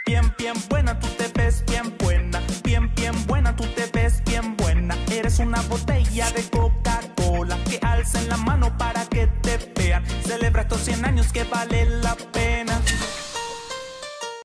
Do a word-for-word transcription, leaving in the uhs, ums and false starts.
Bien, bien buena, tú te ves bien buena. Bien, bien buena, tú te ves bien buena. Eres una botella de Coca-Cola. Que alcen la mano para que te vean. Celebra estos cien años que vale la pena.